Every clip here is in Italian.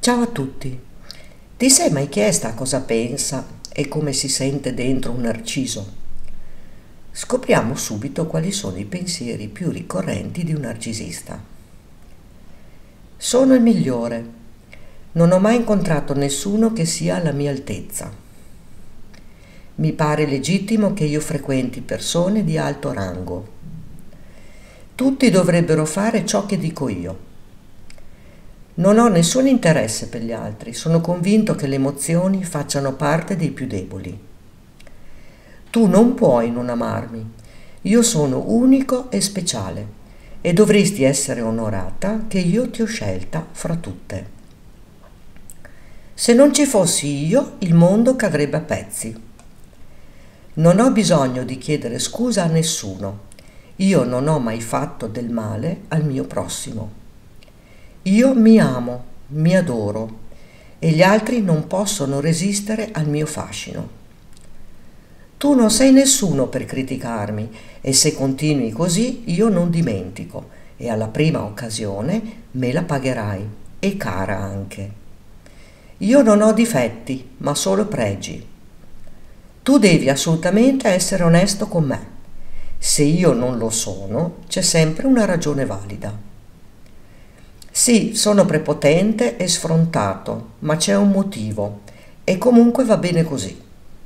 Ciao a tutti. Ti sei mai chiesta cosa pensa e come si sente dentro un narciso? Scopriamo subito quali sono i pensieri più ricorrenti di un narcisista. Sono il migliore. Non ho mai incontrato nessuno che sia alla mia altezza. Mi pare legittimo che io frequenti persone di alto rango. Tutti dovrebbero fare ciò che dico io. Non ho nessun interesse per gli altri, sono convinto che le emozioni facciano parte dei più deboli. Tu non puoi non amarmi, io sono unico e speciale e dovresti essere onorata che io ti ho scelta fra tutte. Se non ci fossi io, il mondo cadrebbe a pezzi. Non ho bisogno di chiedere scusa a nessuno, io non ho mai fatto del male al mio prossimo. Io mi amo, mi adoro e gli altri non possono resistere al mio fascino. Tu non sei nessuno per criticarmi e se continui così io non dimentico e alla prima occasione me la pagherai e cara anche. Io non ho difetti, ma solo pregi. Tu devi assolutamente essere onesto con me. Se io non lo sono, c'è sempre una ragione valida. Sì, sono prepotente e sfrontato, ma c'è un motivo e comunque va bene così.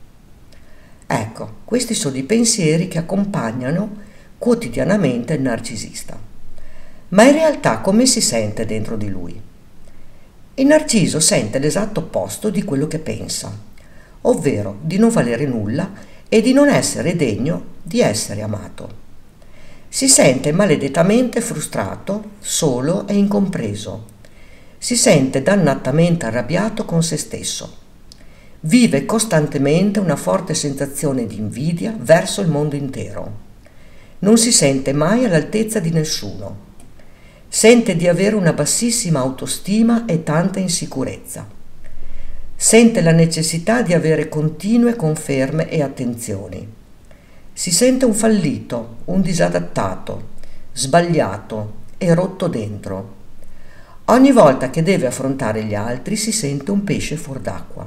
Ecco, questi sono i pensieri che accompagnano quotidianamente il narcisista. Ma in realtà come si sente dentro di lui? Il narciso sente l'esatto opposto di quello che pensa, ovvero di non valere nulla e di non essere degno di essere amato. Si sente maledettamente frustrato, solo e incompreso. Si sente dannatamente arrabbiato con se stesso. Vive costantemente una forte sensazione di invidia verso il mondo intero. Non si sente mai all'altezza di nessuno. Sente di avere una bassissima autostima e tanta insicurezza. Sente la necessità di avere continue conferme e attenzioni. Si sente un fallito, un disadattato, sbagliato e rotto dentro. Ogni volta che deve affrontare gli altri si sente un pesce fuor d'acqua.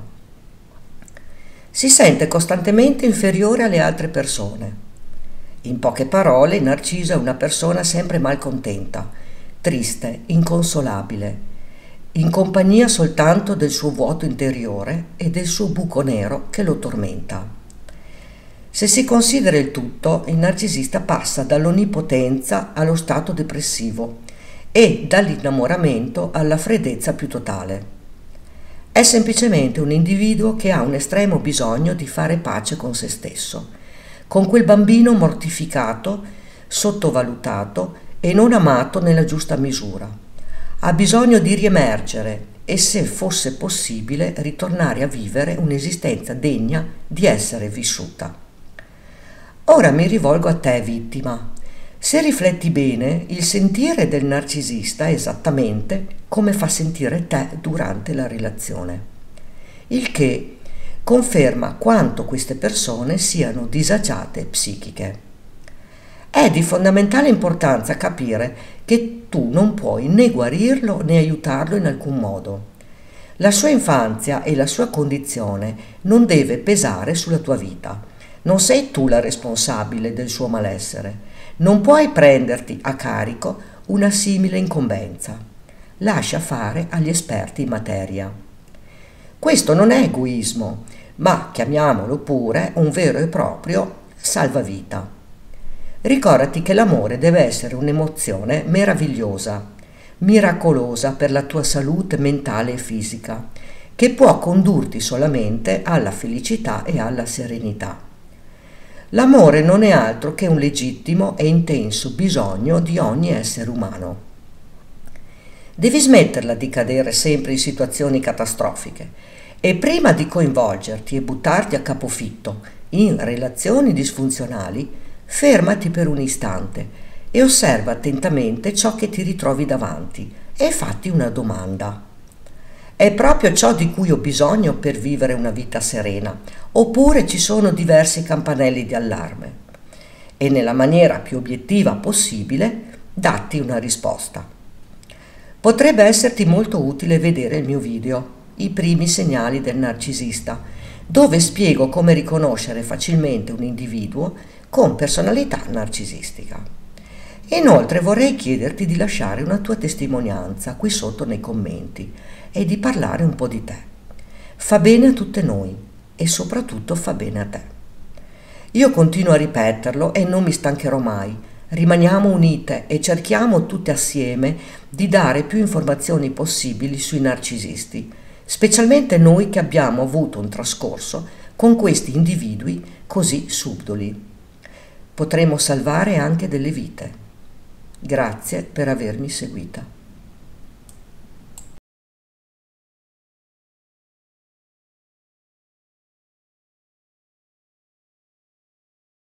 Si sente costantemente inferiore alle altre persone. In poche parole, Narciso è una persona sempre malcontenta, triste, inconsolabile, in compagnia soltanto del suo vuoto interiore e del suo buco nero che lo tormenta. Se si considera il tutto, il narcisista passa dall'onnipotenza allo stato depressivo e dall'innamoramento alla freddezza più totale. È semplicemente un individuo che ha un estremo bisogno di fare pace con se stesso, con quel bambino mortificato, sottovalutato e non amato nella giusta misura. Ha bisogno di riemergere e, se fosse possibile, ritornare a vivere un'esistenza degna di essere vissuta. Ora mi rivolgo a te, vittima. Se rifletti bene, il sentire del narcisista è esattamente come fa sentire te durante la relazione. Il che conferma quanto queste persone siano disagiate psichiche. È di fondamentale importanza capire che tu non puoi né guarirlo né aiutarlo in alcun modo. La sua infanzia e la sua condizione non deve pesare sulla tua vita. Non sei tu la responsabile del suo malessere. Non puoi prenderti a carico una simile incombenza. Lascia fare agli esperti in materia. Questo non è egoismo, ma chiamiamolo pure un vero e proprio salvavita. Ricordati che l'amore deve essere un'emozione meravigliosa, miracolosa per la tua salute mentale e fisica, che può condurti solamente alla felicità e alla serenità. L'amore non è altro che un legittimo e intenso bisogno di ogni essere umano. Devi smetterla di cadere sempre in situazioni catastrofiche e prima di coinvolgerti e buttarti a capofitto in relazioni disfunzionali, fermati per un istante e osserva attentamente ciò che ti ritrovi davanti e fatti una domanda. È proprio ciò di cui ho bisogno per vivere una vita serena, oppure ci sono diversi campanelli di allarme? E nella maniera più obiettiva possibile datti una risposta. Potrebbe esserti molto utile vedere il mio video, I primi segnali del narcisista, dove spiego come riconoscere facilmente un individuo con personalità narcisistica. Inoltre vorrei chiederti di lasciare una tua testimonianza qui sotto nei commenti e di parlare un po' di te. Fa bene a tutte noi e soprattutto fa bene a te. Io continuo a ripeterlo e non mi stancherò mai. Rimaniamo unite e cerchiamo tutte assieme di dare più informazioni possibili sui narcisisti, specialmente noi che abbiamo avuto un trascorso con questi individui così subdoli. Potremo salvare anche delle vite. Grazie per avermi seguita.